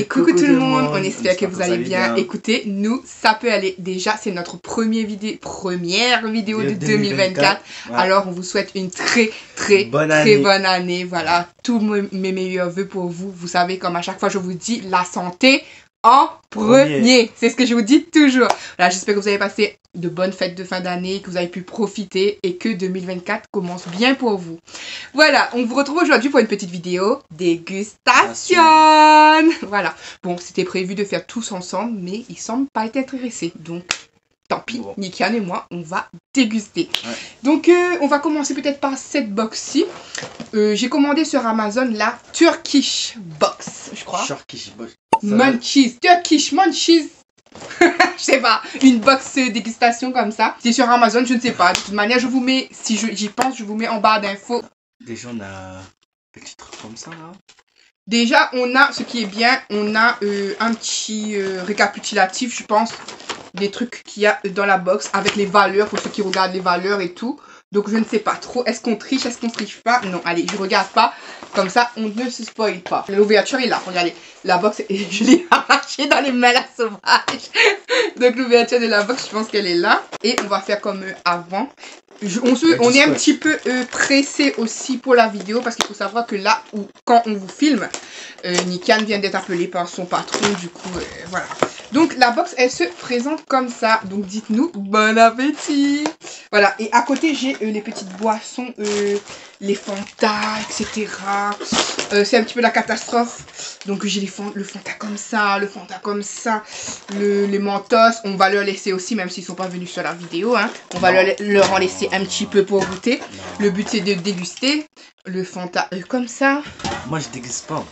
Et coucou tout le monde, on espère que vous allez bien. Écoutez, nous, ça peut aller. Déjà, c'est notre première vidéo de 2024. Ouais. Alors, on vous souhaite une très bonne année. Voilà, tous mes meilleurs vœux pour vous. Vous savez, comme à chaque fois, je vous dis, la santé en premier. C'est ce que je vous dis toujours. Voilà, j'espère que vous avez passé de bonnes fêtes de fin d'année, que vous avez pu profiter et que 2024 commence bien pour vous. Voilà, on vous retrouve aujourd'hui pour une petite vidéo dégustation. Voilà, bon, c'était prévu de faire tous ensemble, mais ils semblent pas être intéressés. Donc, tant pis, bon. Nikian et moi, on va déguster. Ouais. Donc, on va commencer peut-être par cette box-ci. J'ai commandé sur Amazon la Turkish Box, je crois. Turkish Box. Munchies, Turkish Munchies. Je sais pas, une box dégustation comme ça. C'est sur Amazon, je ne sais pas. De toute manière, je vous mets, si j'y pense, je vous mets en barre d'infos. Déjà, on a un petit truc comme ça là. Déjà, on a, ce qui est bien, on a un petit récapitulatif, je pense, des trucs qu'il y a dans la box avec les valeurs, pour ceux qui regardent les valeurs et tout. Donc, je ne sais pas trop. Est-ce qu'on triche? Est-ce qu'on triche pas? Non, allez, je regarde pas. Comme ça, on ne se spoil pas. L'ouverture est là. Regardez, la box, je l'ai arrachée dans les mains la sauvage. Donc, l'ouverture de la box, je pense qu'elle est là. Et on va faire comme avant. On est un petit peu pressé aussi pour la vidéo parce qu'il faut savoir que là, quand on vous filme, Nikian vient d'être appelé par son patron. Du coup, voilà. Donc, la box, elle se présente comme ça. Donc, dites-nous, bon appétit. Voilà. Et à côté, j'ai les petites boissons, les Fanta, etc. C'est un petit peu la catastrophe. Donc, j'ai le Fanta comme ça, le Fanta comme ça, les Mentos. On va leur laisser aussi, même s'ils ne sont pas venus sur la vidéo. Hein. On va leur en laisser un petit peu pour goûter. Le but, c'est de déguster le Fanta comme ça. Moi, je déguste pas.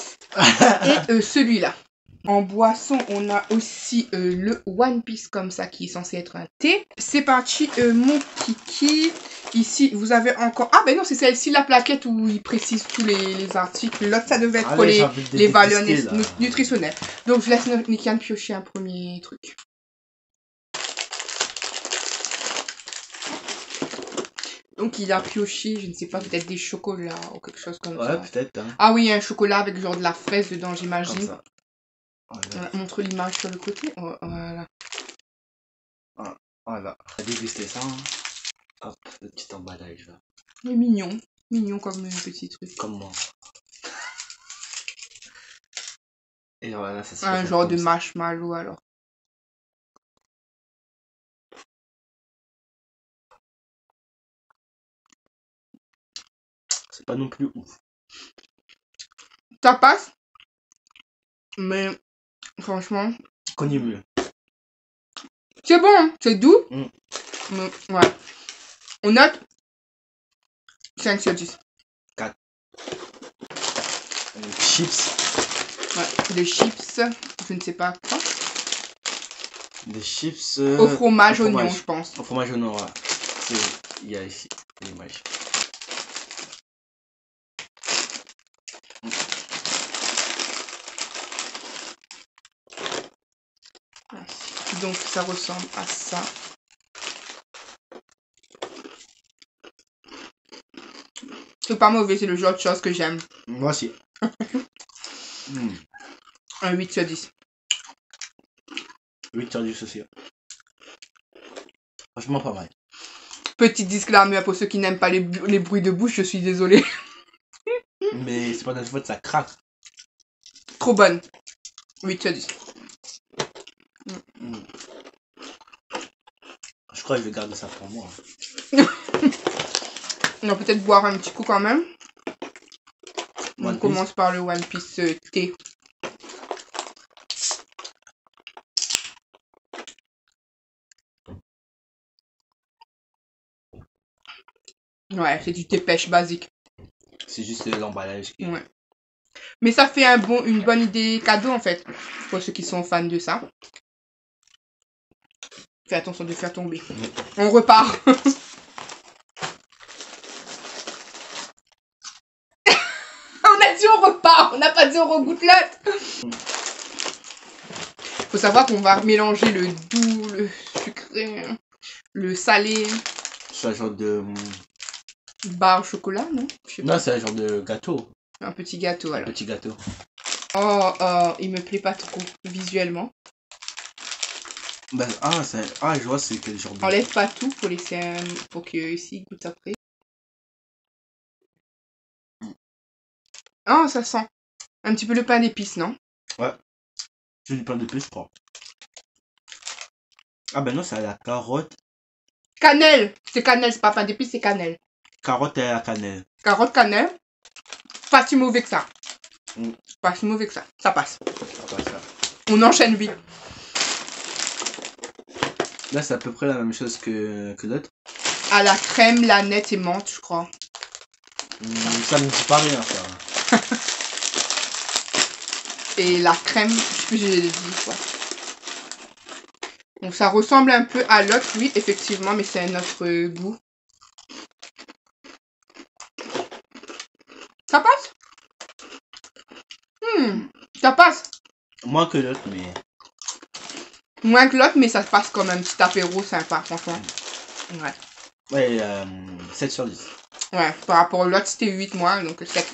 Et celui-là. En boisson, on a aussi le One Piece comme ça qui est censé être un thé. C'est parti, mon kiki. Ici, vous avez encore... Ah ben non, c'est celle-ci, la plaquette où il précise tous les articles. L'autre, ça devait être pour les valeurs nutritionnelles. Donc, je laisse Nikian piocher un premier truc. Donc, il a pioché, je ne sais pas, peut-être des chocolats ou quelque chose comme ça. Ouais, peut-être. Hein. Ah oui, un chocolat avec genre de la fraise dedans, j'imagine. Voilà. Montre l'image sur le côté. Oh, voilà. Voilà. On va déguster ça. Hein. Hop, le petit emballage là. Il est mignon. Mignon comme un petit truc. Comme moi. Et voilà, ça se un genre de marshmallow alors. C'est pas non plus ouf. Ça passe. Mais franchement. Connais mieux. C'est bon, hein, c'est doux. Mais, ouais. On note 5 sur 10. 4. Chips. Ouais, des chips. Je ne sais pas quoi. Des chips. Au fromage oignon, je pense. Au fromage oignon, ouais. Il y a ici l'image. Donc ça ressemble à ça. C'est pas mauvais, c'est le genre de choses que j'aime. Moi aussi. Un 8 sur 10. 8 sur 10 aussi. Franchement pas mal. Petit disclaimer pour ceux qui n'aiment pas les bruits de bouche, je suis désolée. Mais c'est pas notre faute, ça craque. Trop bonne. 8 sur 10. Je crois que je vais garder ça pour moi. On va peut-être boire un petit coup quand même. On commence par le One Piece thé. Ouais, c'est du thé pêche basique. C'est juste l'emballage qui... Ouais. Mais ça fait une bonne idée cadeau en fait. Pour ceux qui sont fans de ça. Fais attention de faire tomber. On repart. On a dit on repart. On n'a pas dit on regouttelote. Faut savoir qu'on va mélanger le doux, le sucré, le salé. C'est un genre de... barre au chocolat, non? Non, c'est un genre de gâteau. Un petit gâteau alors. Un petit gâteau. Il me plaît pas trop visuellement. Bah, je vois c'est quel genre de... Enlève pas tout pour laisser pour que ici goûte après. Oh, ça sent un petit peu le pain d'épices, non? Ouais. C'est du pain d'épices, je crois. Ah ben non, c'est à la carotte. Cannelle! C'est cannelle, c'est pas pain d'épices, c'est cannelle. Carotte et à la cannelle. Carotte, cannelle. Pas si mauvais que ça. Mm. Pas si mauvais que ça. Ça passe. Ah, bah, ça. On enchaîne vite. Là, c'est à peu près la même chose que l'autre. À la crème, lanette et menthe, je crois. Ça me dit pas rien, ça. Et la crème, je sais plus, j'ai dit quoi. Donc ça ressemble un peu à l'autre, oui, effectivement, mais c'est un autre goût. Ça passe? Ça passe. Moins que l'autre, mais... Moins que l'autre, mais ça passe comme un petit apéro sympa, franchement. Ouais. Ouais, 7 sur 10. Ouais, par rapport à l'autre, c'était 8 mois, donc 7.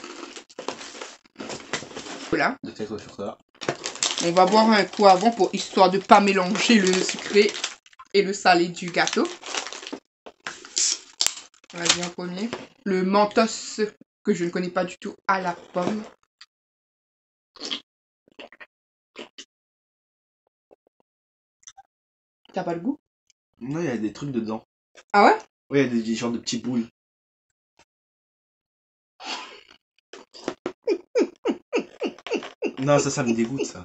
Voilà. De quelque chose là. On va boire un coup avant pour histoire de pas mélanger le sucré et le salé du gâteau. Vas-y en premier. Le mentos que je ne connais pas du tout à la pomme. T'as pas le goût? Non, il y a des trucs dedans. Ah ouais? Ouais, il y a des genres de petits boules. Non, ça me dégoûte, ça.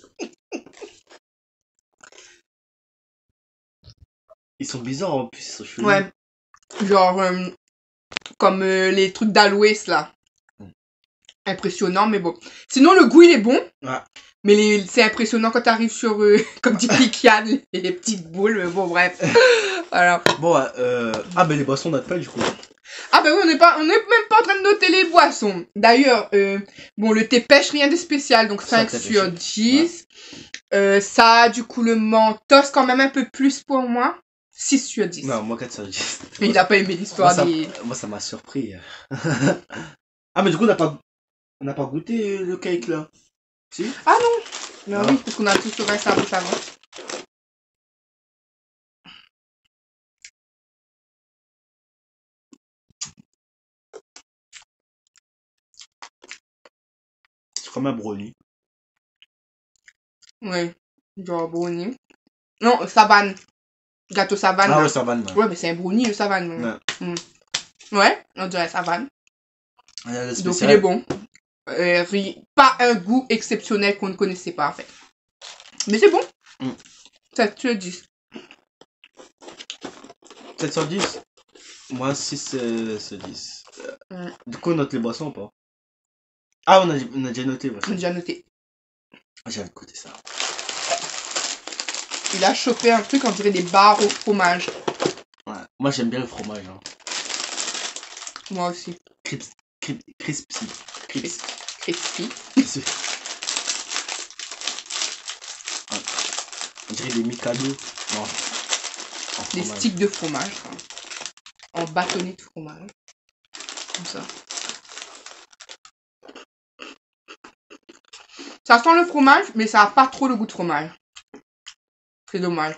Ils sont bizarres en plus, ils sont chelous. Ouais. Genre, comme les trucs d'Aloès là. Impressionnant, mais bon. Sinon, le goût il est bon. Ouais. Mais c'est impressionnant quand t'arrives sur, comme dit Kikiane, les petites boules. Mais bon, bref. Voilà. Bon, ah, ben les boissons d'appel, du coup. Ah bah oui, on est même pas en train de noter les boissons. D'ailleurs, bon, le thé pêche, rien de spécial, donc 5 sur 10. Ouais. Ça, du coup, le mentos, quand même un peu plus pour moi. 6 sur 10. Non, moi 4 sur 10. Il a pas aimé l'histoire des... Moi, ça m'a surpris. Ah, mais du coup, on n'a pas goûté le cake, là. Si? Ah non. Non, oui, parce qu'on a tous le reste à bouche avant. C'est comme un brownie. Ouais, genre brownie. Non, savane. Gâteau savane. Ah là. ouais, savane. Ouais, mais c'est un brownie, le savane. Ouais. Ouais, on dirait savane. Donc il est bon. Pas un goût exceptionnel qu'on ne connaissait pas, en fait. Mais c'est bon. 7 sur 10. 7 sur 10? Moi, 6 sur 10. Du coup, on note les boissons ou pas? Ah, on a déjà noté. On a déjà noté. J'avais écouté ça. Il a chopé un truc, on dirait des barres au fromage. Ouais. Moi, j'aime bien le fromage. Hein. Moi aussi. Crispy. Crispy. Ouais. On dirait des Mikado. Non. Des sticks de fromage. Hein. En bâtonnet de fromage. Comme ça. Ça sent le fromage, mais ça n'a pas trop le goût de fromage. C'est dommage.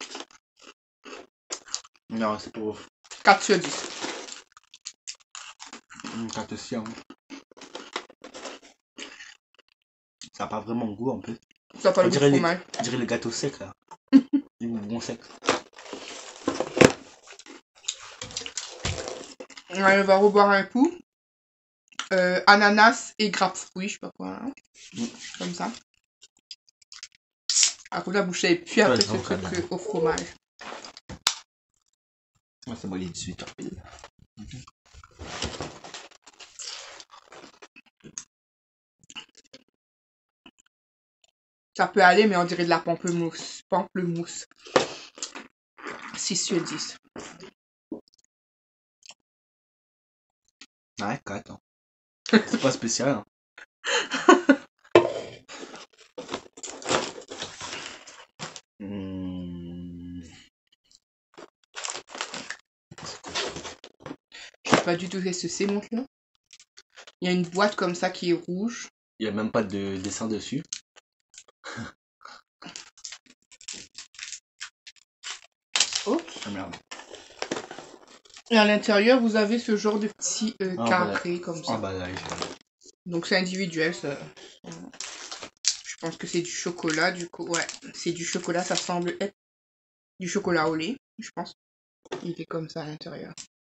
Non, c'est pas ouf. 4 sur 10. 4 aussi, hein. Ça n'a pas vraiment de goût en plus. Ça n'a pas le goût de fromage. On dirait le gâteau sec là. Les bonbons secs. Ouais, on va reboire un coup. Ananas et grapefruit, je sais pas quoi. Hein. Comme ça. Après la bouche et puis après ce truc au fromage. Ouais, c'est moi les 18 heures pile. Ça peut aller, mais on dirait de la pamplemousse. 6 sur 10. Ouais, 4. Hein. C'est pas spécial. Hein. Je sais pas du tout ce que c'est, mon là. Il y a une boîte comme ça qui est rouge. Il y a même pas de dessin dessus. Oh. Ah merde. Et à l'intérieur, vous avez ce genre de petits carrés comme ça. Emballage. Donc c'est individuel, ça. Je pense que c'est du chocolat, du coup. Ouais, c'est du chocolat, ça semble être du chocolat au lait, je pense. Il est comme ça à l'intérieur.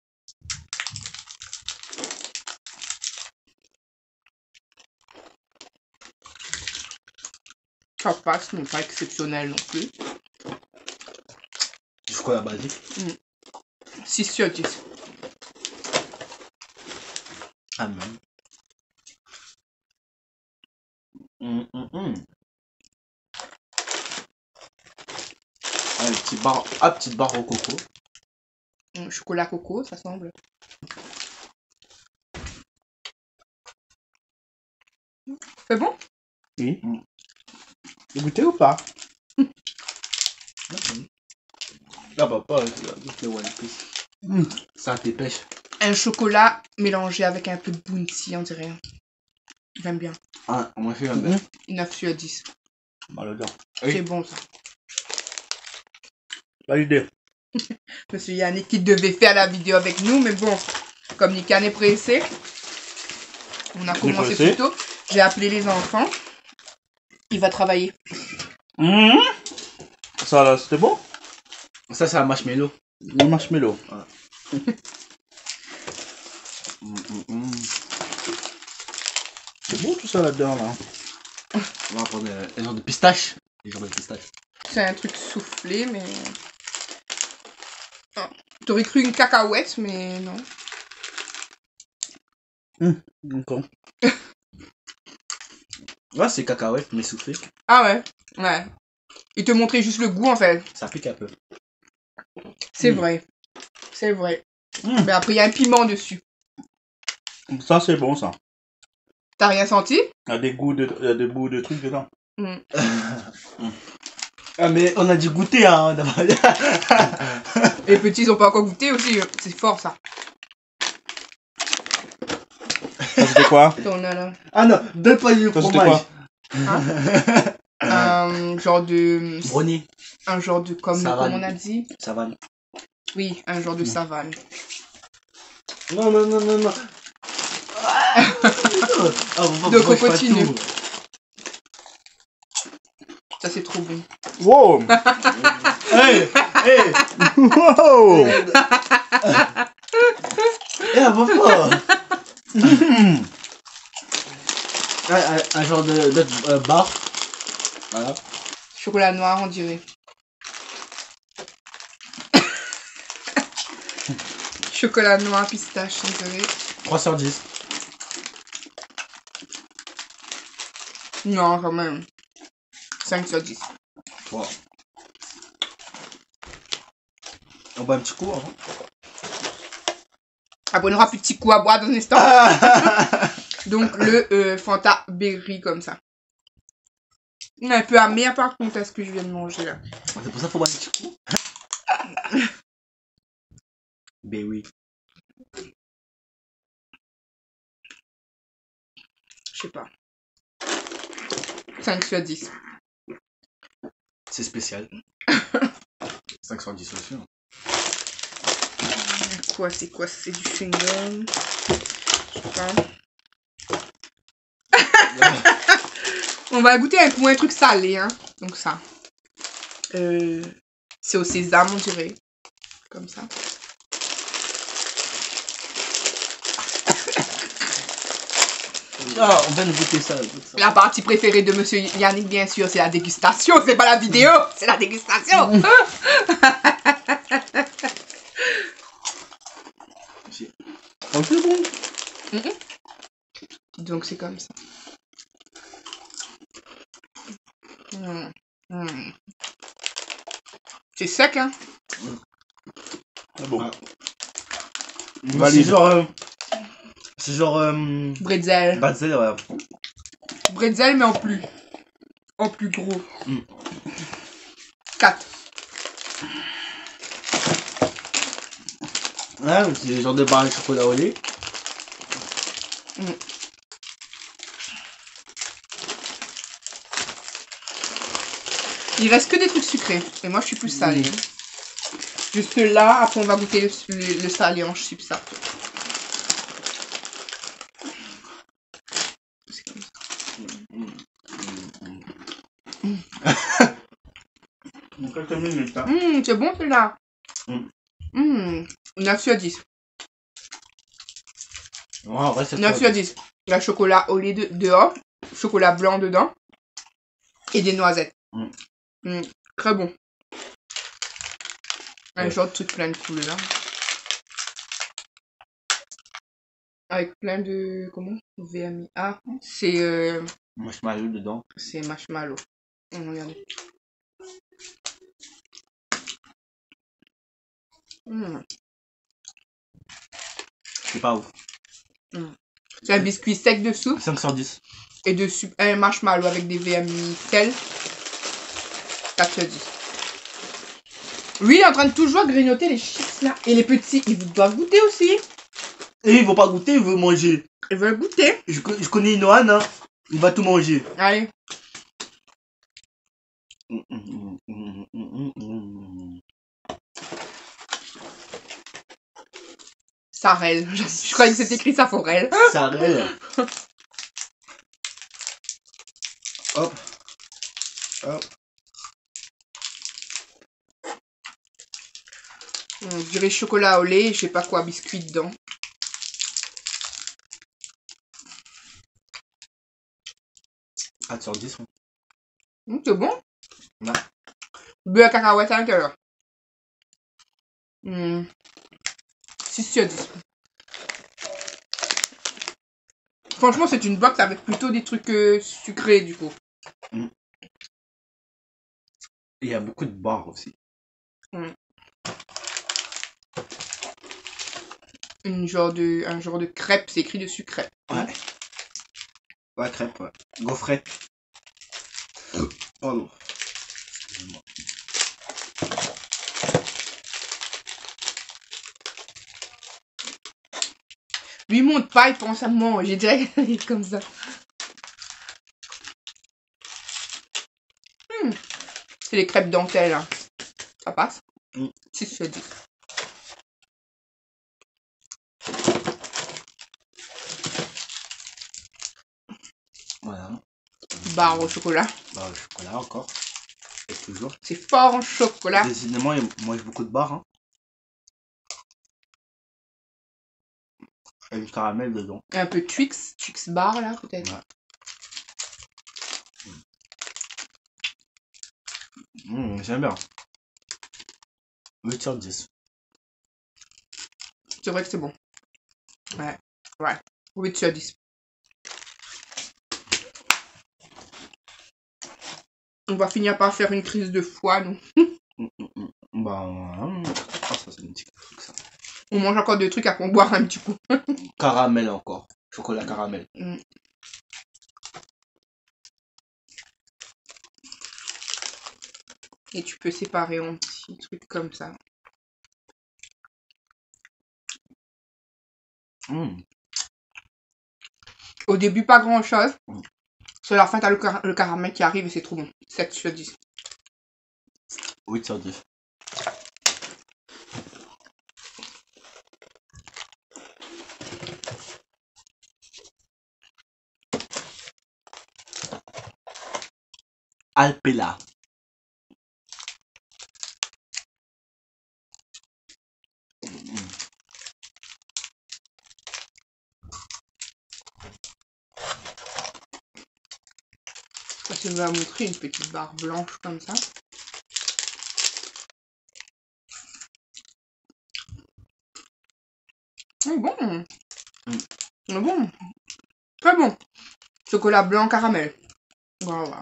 Ça passe, mais pas exceptionnel non plus. Du chocolat basique. 6 sur 10. Ah même. Ah, petite barre au coco. Chocolat coco, ça semble. C'est bon? Oui. Vous goûtez ou pas? Ah bah pas, goûter One Piece. Ça t'épêche. Un chocolat mélangé avec un peu de bounty, on dirait. J'aime bien. Ah, on m'a fait un bien. 9 sur 10. Malheureusement. Oui. C'est bon ça. Validé. Monsieur Yannick qui devait faire la vidéo avec nous, mais bon, comme Nikan est pressé, on a commencé plus tôt. J'ai appelé les enfants. Il va travailler. Ça là, c'était bon? Ça, c'est un marshmallow. Le marshmallow. C'est bon tout ça là-dedans là. On va prendre un genre de pistache. Les genres de pistache. C'est un truc soufflé, mais... Oh. T'aurais cru une cacahuète, mais non. D'accord. Ouais, c'est cacahuète, mais soufflé. Ah ouais, ouais. Il te montrait juste le goût, en fait. Ça pique un peu. C'est vrai. C'est vrai. Mais après, il y a un piment dessus. Ça c'est bon ça. T'as rien senti? Il y a des goûts de, il y a des bouts de trucs dedans. Ah, mais on a dû goûter, hein. Les petits, ils ont pas encore goûté aussi. C'est fort, ça. Ça c'était quoi? On a là. Ah non, donne pas du Ça c'était fromage. quoi? Un genre de... Brownie. Un genre de... Comme on a dit. Savane. Oui, un genre de savane. Non, non, non, non, non. Donc on continue. Ça c'est trop bon. Wow! Hey! Hey! Wow! Eh, papa! Un genre de bar. Voilà. Chocolat noir on dirait. Chocolat noir, pistache, on dirait. 3 sur 10. Non, quand même. 5 sur 10. Wow. On boit un petit coup avant. Après, on aura plus de petits coups à boire dans un instant. Donc, le Fanta Berry comme ça. Il est un peu amer par contre à ce que je viens de manger là. C'est pour ça qu'il faut boire un petit coup. Ben oui. Je sais pas. 5 sur 10. C'est spécial. 5 sur 10 aussi. Hein. Quoi, c'est quoi? C'est du chewing-gum. Je sais pas. On va goûter un coup un truc salé, hein. Donc ça. C'est au sésame, on dirait. Comme ça. Ah, on vient de goûter ça. La partie préférée de Monsieur Yannick, bien sûr, c'est la dégustation. C'est pas la vidéo, c'est la dégustation. Oh, c'est bon. Donc c'est comme ça. C'est sec, hein. C'est bon. C'est genre... C'est genre... Bretzel. Bretzel, ouais. Bretzel, mais en plus gros. 4. Ouais, c'est le genre de barre de chocolat au lait. Il reste que des trucs sucrés. Et moi, je suis plus salée. Juste là, après, on va goûter le salé en chips, ça. C'est comme ça. Quelques minutes, hein. C'est bon, celui-là. 9 sur 10. Ouais, en vrai, c'est 9 sur 10. Il y a chocolat au lait dehors, chocolat blanc dedans et des noisettes. Très bon. Un genre de truc plein de couleurs. Avec plein de... Comment? VMI. Ah, c'est... Marshmallow dedans. C'est marshmallow. Regardez. C'est pas ouf. C'est un biscuit sec dessous 5 sur 10. et dessus un marshmallow avec des VMI sel. 4 sur 10. Lui, il est en train de toujours grignoter les chips là. Et les petits, ils doivent goûter aussi. Et il veut pas goûter, il veut manger. Ils veulent goûter. Je connais Noan, hein. Il va tout manger. Allez. Sarel. Je croyais que c'était écrit Saforel. Sarel. Hop. Hop. On dirait chocolat au lait, je sais pas quoi, biscuit dedans. Sur 10. C'est bon. Ouais. Beurre cacahuète à l'intérieur. 6 sur 10. Franchement, c'est une box avec plutôt des trucs sucrés du coup. Il y a beaucoup de barres aussi. Un genre de crêpe, c'est écrit dessus crêpe. Ouais. Ouais, crêpe, ouais. Gaufrette. Pardon. Excusez-moi. Lui il monte pas, il pense à manger direct comme ça. C'est les crêpes dentelles. Hein. Ça passe. 6 sur 10. Voilà. Barre au chocolat. Barre au chocolat encore. Et toujours. C'est fort en chocolat. Décidément, il mange beaucoup de barres. Hein. Et du caramel dedans. Et un peu Twix bar là peut-être. Ouais. J'aime bien. 8 sur 10. C'est vrai que c'est bon. Ouais. 8 sur 10. On va finir par faire une crise de foie, nous. Ça c'est un petit truc ça. On mange encore des trucs après on boire un petit coup. Caramel encore. Chocolat caramel. Et tu peux séparer en petits trucs comme ça. Au début, pas grand chose. Sur la fin, t'as le caramel qui arrive et c'est trop bon. 7 sur 10. 8 sur 10. Alpella. Je vais vous montrer une petite barre blanche comme ça. C'est bon. C'est bon. Très bon. Chocolat blanc caramel. Waouh.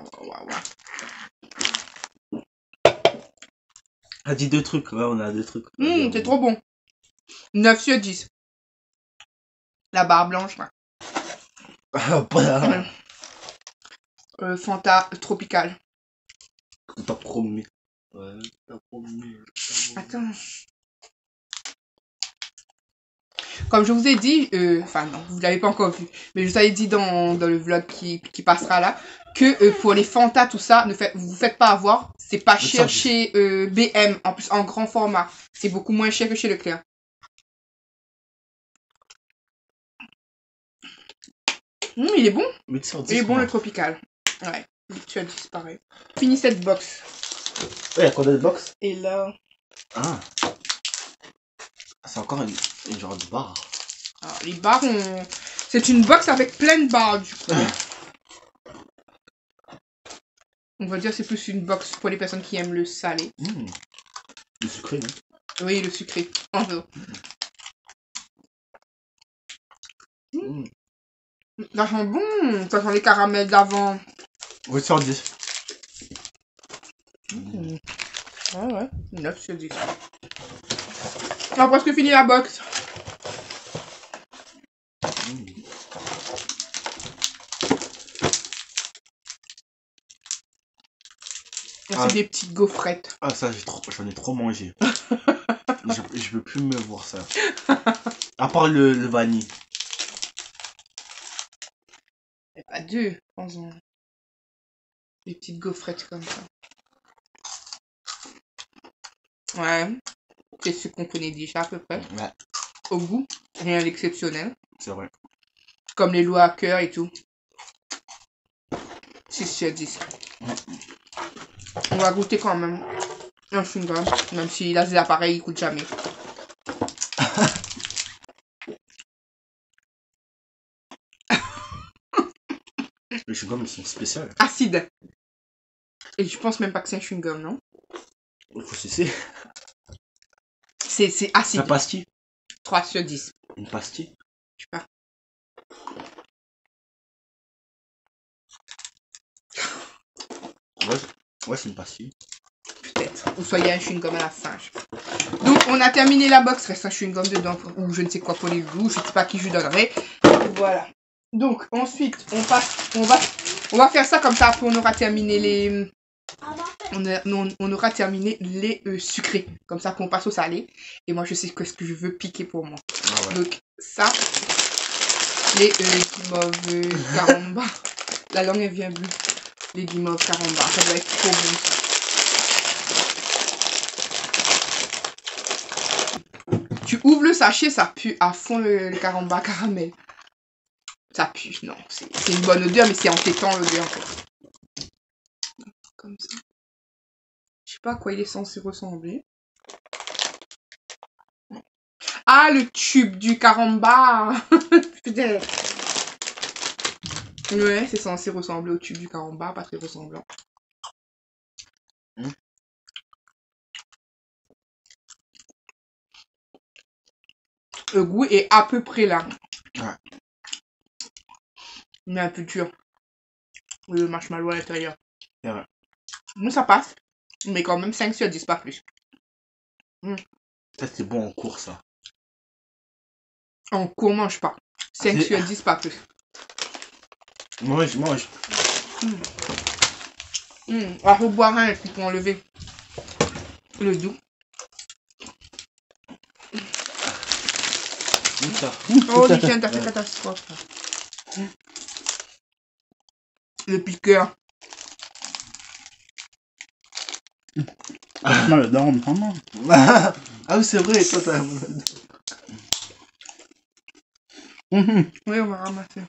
On a dit 2 trucs. Ouais, on a 2 trucs. C'est trop bon. 9 sur 10. La barre blanche, là. Fanta tropical. T'as promis. Ouais, t'as promis. Attends. Comme je vous ai dit, enfin non, vous ne l'avez pas encore vu, mais je vous avais dit dans le vlog qui passera là, que pour les Fanta, tout ça, vous faites pas avoir, c'est pas cher chez BM, en plus en grand format. C'est beaucoup moins cher que chez Leclerc. Il est bon. 8 sur 10. Il est bon le tropical. Ouais, tu as disparu. Fini cette box. Il y a combien de box? Et là... Ah. C'est encore une genre de barre. Alors, les barres, c'est une box avec plein de barres du coup. On va dire c'est plus une box pour les personnes qui aiment le salé. Le sucré, non? Oui, le sucré. En fait. Ça sent bon. Ça sent les caramels d'avant. 8 sur 10. Ouais. 9 sur 10. On a presque fini la box. C'est des petites gaufrettes. Ah, ça, j'en ai trop mangé. je peux plus me voir ça. À part le vanille. Et pas deux, prends-en. Des petites gaufrettes comme ça. Ouais. C'est ce qu'on connaît déjà à peu près. Ouais. Au goût, rien d'exceptionnel. C'est vrai. Comme les lois à cœur et tout. 6 sur 10. On va goûter quand même un chewing-gum, même si là, les appareils, ils coûtent jamais. Les chewing-gums, ils sont spéciaux. Acide. Et je pense même pas que c'est un chewing-gum, non? Il faut cesser. C'est acide. La pastille. 3 sur 10. Une pastille. Je sais pas. Ouais, c'est une pastille. Peut-être. Ou soit il y a un chewing-gum à la fin. Je sais pas. Donc, on a terminé la box. Reste un chewing-gum dedans. Ou je ne sais quoi pour les loups. Je sais pas qui je donnerai. Voilà. Donc, ensuite, on va faire ça comme ça. Après, on aura terminé les... On aura terminé les sucrés. Comme ça qu'on passe au salé. Et moi, je sais ce que je veux piquer pour moi. Ah ouais. Donc, ça. Les guimauves caramba. La langue, elle vient bleue. Les guimauves caramba. Ça doit être trop bon, ça. Tu ouvres le sachet, ça pue à fond le caramba caramel. Ça pue, non. C'est une bonne odeur, mais c'est entêtant l'odeur, en fait. Comme ça. Je sais pas à quoi il est censé ressembler. Ah, le tube du caramba. Putain. Ouais, c'est censé ressembler au tube du caramba, pas très ressemblant. Le goût est à peu près là. Ouais. Mais un peu dur. Le marshmallow à l'intérieur. Ouais. Mais ça passe. Mais quand même 5 sur 10, pas plus. Ça, c'est bon en cours, ça. En cours, mange pas. 5 sur 10, pas plus. Mange. On va reboire un et puis pour enlever le doux. Oh, tiens, t'as fait catastrophe. Le piqueur. Mal dedans, vraiment. Ah oui, c'est vrai, toi, t'as... Oui, on va ramasser.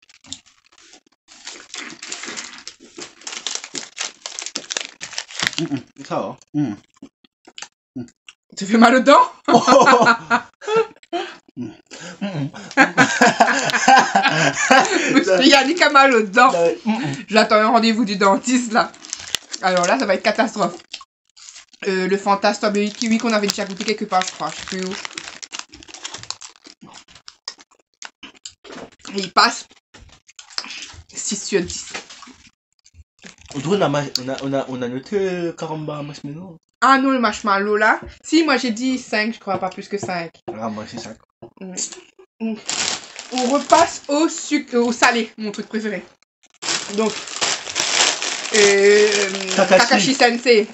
Ça va. Tu fais mal aux dents? Monsieur Yannick a mal aux dents. J'attends un rendez-vous du dentiste là. Alors là, ça va être catastrophe. Le Fanta Strawberry Kiwi qu'on avait déjà goûté quelque part, je crois. Je sais plus où. Et il passe 6 sur 10. On a noté caramba marshmallow. Ah non, le marshmallow là. Si, moi j'ai dit 5, je crois pas plus que 5. Ah, moi c'est 5. On repasse au sucre, au salé, mon truc préféré. Donc, Kakashi Sensei.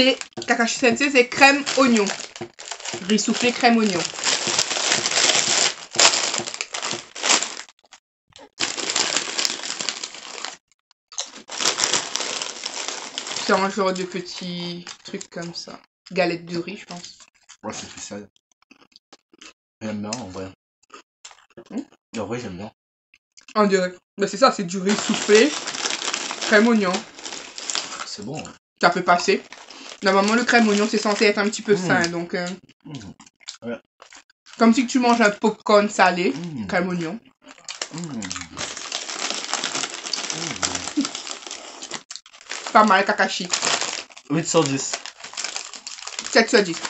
Kakashi Sensei, c'est crème oignon. Riz soufflé crème oignon. C'est un genre de petits trucs comme ça. Galette de riz, je pense. Ouais, c'est spécial. J'aime bien en vrai. En vrai, j'aime bien. On dirait. Ben c'est ça, c'est du riz soufflé. Crème oignon. C'est bon. Hein. Ça peut passer. Normalement, le crème oignon, c'est censé être un petit peu sain, donc... Ouais. Comme si tu manges un popcorn salé, crème oignon. Pas mal, Kakashi. 8 sur 10. 7 sur 10.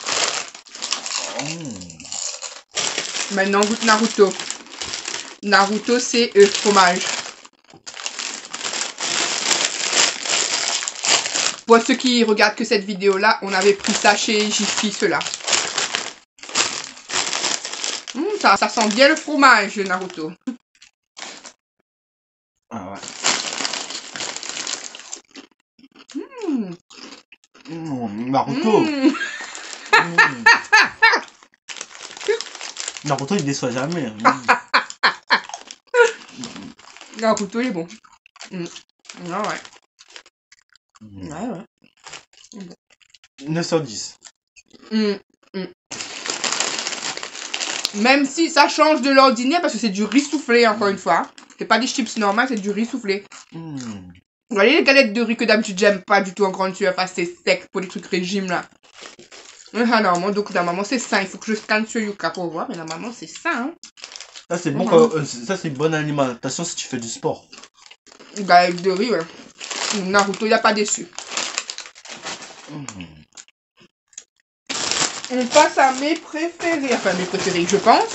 Maintenant, on goûte Naruto. Naruto, c'est fromage. Pour ceux qui regardent que cette vidéo-là, on avait pris ça chez Jiffy, cela. Ça sent bien le fromage, le Naruto. Ah ouais. Naruto. Naruto, il déçoit jamais. Naruto, il est bon. Ah ouais. Ouais, ouais. 9 sur 10. Même si ça change de l'ordinaire, parce que c'est du riz soufflé, encore une fois. C'est pas des chips normales, c'est du riz soufflé. Vous voyez les galettes de riz que d'habitude j'aime pas du tout en grande surface, c'est sec pour les trucs régime là. Normalement, donc normalement c'est sain. Il faut que je scanne sur Yuka pour voir, mais normalement c'est sain. Hein. Ça c'est bon, ça c'est une bonne alimentation si tu fais du sport. Galette de riz, ouais. Naruto, il a pas déçu. On passe à mes préférés. Enfin, mes préférés, je pense.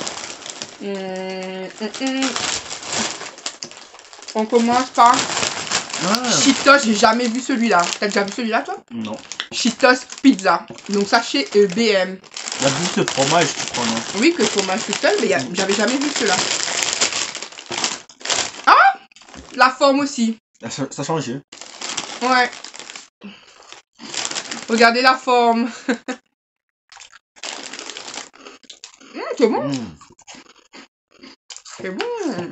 On commence par Cheetos. J'ai jamais vu celui-là. T'as déjà vu celui-là, toi? Non. Cheetos pizza. Donc, ça chez BM. Il y a juste le fromage, tu crois, non? Oui, que le fromage tout seul, mais j'avais jamais vu cela. Ah! La forme aussi. Ça a changé. Ouais. Regardez la forme. C'est bon. C'est bon.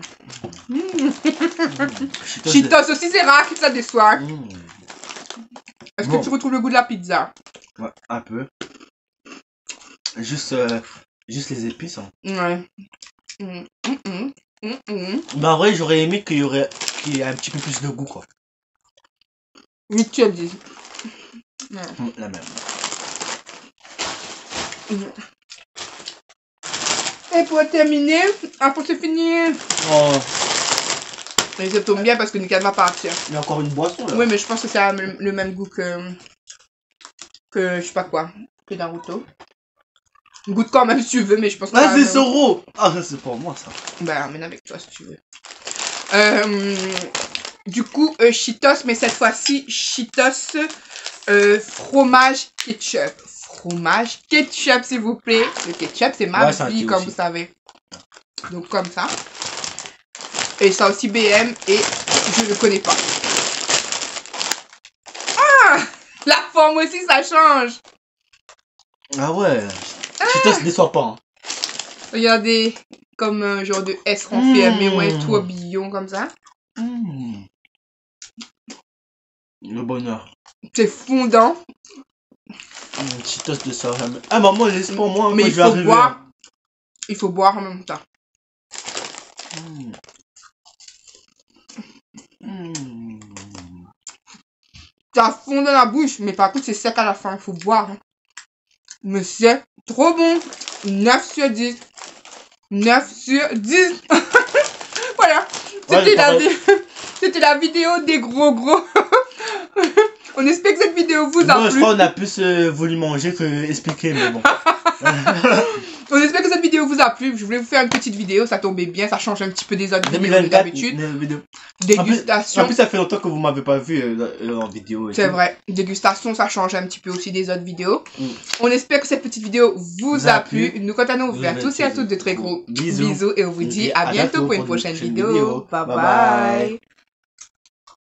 Cheetos aussi, c'est rare que ça déçoit. Est-ce que tu retrouves le goût de la pizza? Ouais, un peu. Juste les épices. Hein. Ouais. Bah en vrai, j'aurais aimé qu'il y ait un petit peu plus de goût, quoi. 8 sur 10. La même. Et pour terminer, pour se finir. Oh. Mais ça tombe bien parce que Nickel va partir. Il y a encore une boisson là. Oui, mais je pense que ça a le même goût que je sais pas quoi, que Naruto. Goûte quand même si tu veux, mais je pense que... Ah, c'est Zoro. Ah, ça c'est pour moi ça. Bah, amène avec toi si tu veux. Du coup, Cheetos, mais cette fois-ci, Cheetos fromage ketchup. Fromage ketchup, s'il vous plaît. Le ketchup, c'est ma vie, comme vous savez. Donc, comme ça. Et ça aussi, BM, et je ne connais pas. Ah! La forme aussi, ça change. Ah ouais. Cheetos ne déçoit pas. Hein. Regardez, comme un genre de S renfermé, ouais, tourbillon, comme ça. Le bonheur. C'est fondant. Cheetos de ça. Ah maman, laisse pour moi. Mais il faut boire. Il faut boire en même temps. Ça fond dans la bouche, mais par contre c'est sec à la fin. Il faut boire. Hein. Mais c'est trop bon. 9 sur 10. 9 sur 10. Voilà. C'était la vidéo des gros. On espère que cette vidéo vous a plu. Je crois qu'on a plus voulu manger que expliquer, mais bon. On espère que cette vidéo vous a plu. Je voulais vous faire une petite vidéo, ça tombait bien, ça change un petit peu des autres vidéos d'habitude. Dégustation. En plus, ça fait longtemps que vous m'avez pas vu en vidéo. C'est vrai. Dégustation, ça change un petit peu aussi des autres vidéos. On espère que cette petite vidéo vous a plu. Nous continuons à vous faire tous et à toutes de très gros bisous et on vous dit à bientôt pour une prochaine vidéo. Bye bye.